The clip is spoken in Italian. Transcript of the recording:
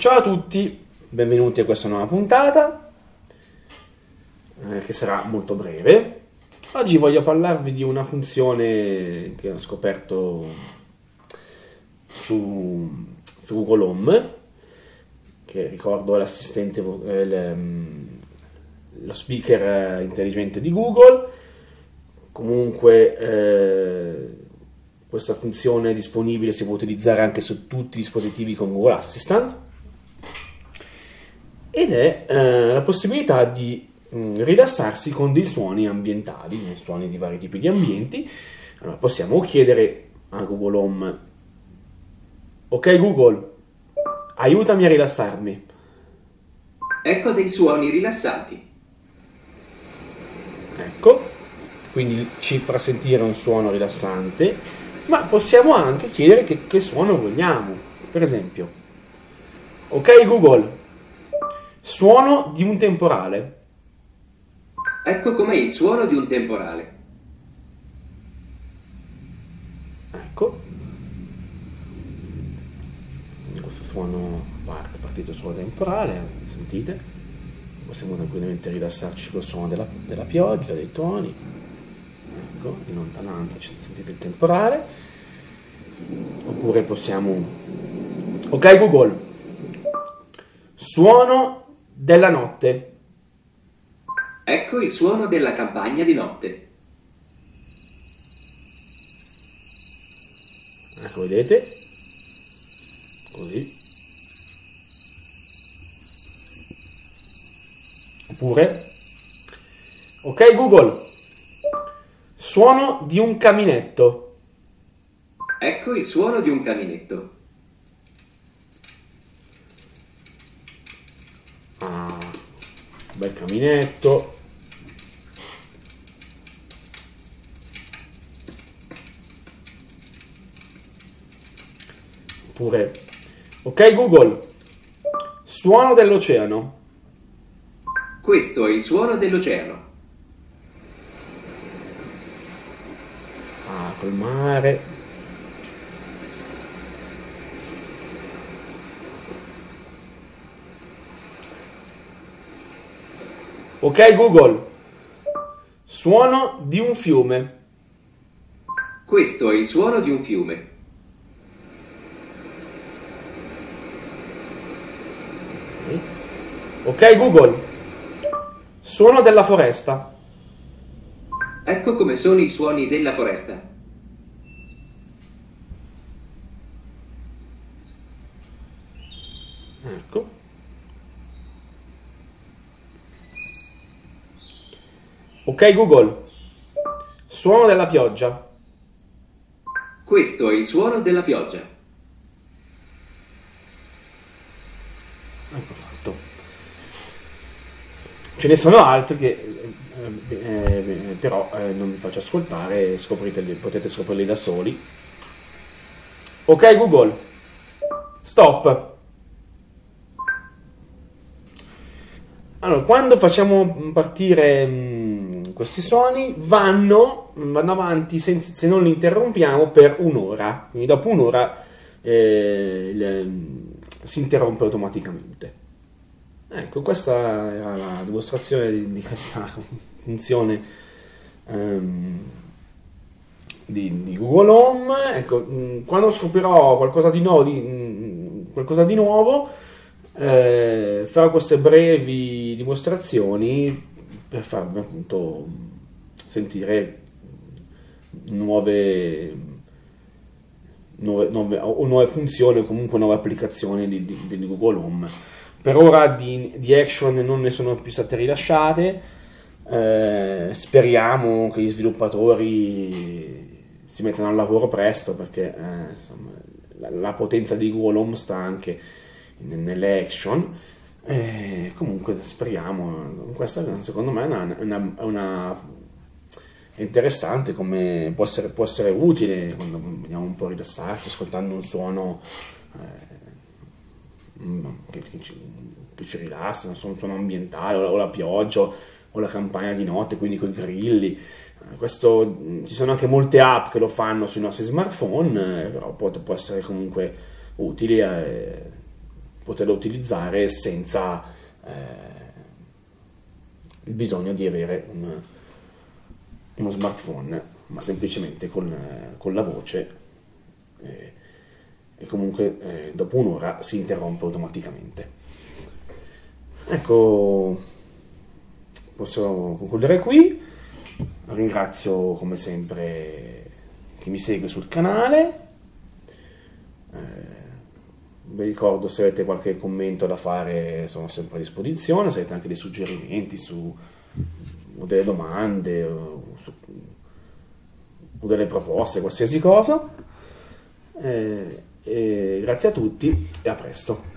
Ciao a tutti, benvenuti a questa nuova puntata che sarà molto breve. Oggi voglio parlarvi di una funzione che ho scoperto su Google Home, che ricordo è l'assistente, lo speaker intelligente di Google. Comunque questa funzione è disponibile, si può utilizzare anche su tutti i dispositivi con Google Assistant, ed è la possibilità di rilassarsi con dei suoni ambientali, dei suoni di vari tipi di ambienti. Allora possiamo chiedere a Google Home: ok Google, aiutami a rilassarmi. Ecco dei suoni rilassanti. Ecco, quindi ci farà sentire un suono rilassante, ma possiamo anche chiedere che suono vogliamo. Per esempio, ok Google, suono di un temporale. Ecco com'è il suono di un temporale. Ecco, questo suono è partito il suono temporale, sentite? Possiamo tranquillamente rilassarci col suono della pioggia, dei tuoni. Ecco, in lontananza sentite il temporale. Oppure possiamo: ok Google, suono della notte. Ecco il suono della campagna di notte. Ecco, vedete? Così. Oppure, ok Google, suono di un caminetto. Ecco il suono di un caminetto. Ah, bel caminetto. Oppure, ok Google, suono dell'oceano. Questo è il suono dell'oceano. Ah, col mare. Ok Google, suono di un fiume. Questo è il suono di un fiume. Ok Google, suono della foresta. Ecco come sono i suoni della foresta. Ecco. Ok Google, suono della pioggia. Questo è il suono della pioggia. Ecco fatto. Ce ne sono altri che però non vi faccio ascoltare, potete scoprirli da soli. Ok Google, stop. Allora, quando facciamo partire questi suoni vanno avanti se non li interrompiamo per un'ora. Quindi dopo un'ora si interrompe automaticamente. Ecco, questa era la dimostrazione di questa funzione di Google Home. Ecco, quando scoprirò qualcosa di nuovo, farò queste brevi dimostrazioni per farvi appunto sentire nuove funzioni o comunque nuove applicazioni di Google Home. Per ora di action non ne sono più state rilasciate. Speriamo che gli sviluppatori si mettano al lavoro presto, perché insomma, la potenza di Google Home sta anche nelle action. Comunque speriamo. Questa secondo me è interessante, come può essere utile quando vogliamo un po' rilassarci ascoltando un suono che ci rilassa, un suono ambientale, o la pioggia o la campagna di notte, quindi con i grilli. Ci sono anche molte app che lo fanno sui nostri smartphone, però può essere comunque utile poterlo utilizzare senza il bisogno di avere uno smartphone, ma semplicemente con la voce, e comunque dopo un'ora si interrompe automaticamente. Ecco, posso concludere qui. Ringrazio come sempre chi mi segue sul canale. Vi ricordo, se avete qualche commento da fare sono sempre a disposizione, se avete anche dei suggerimenti o delle domande o delle proposte, qualsiasi cosa. Grazie a tutti e a presto.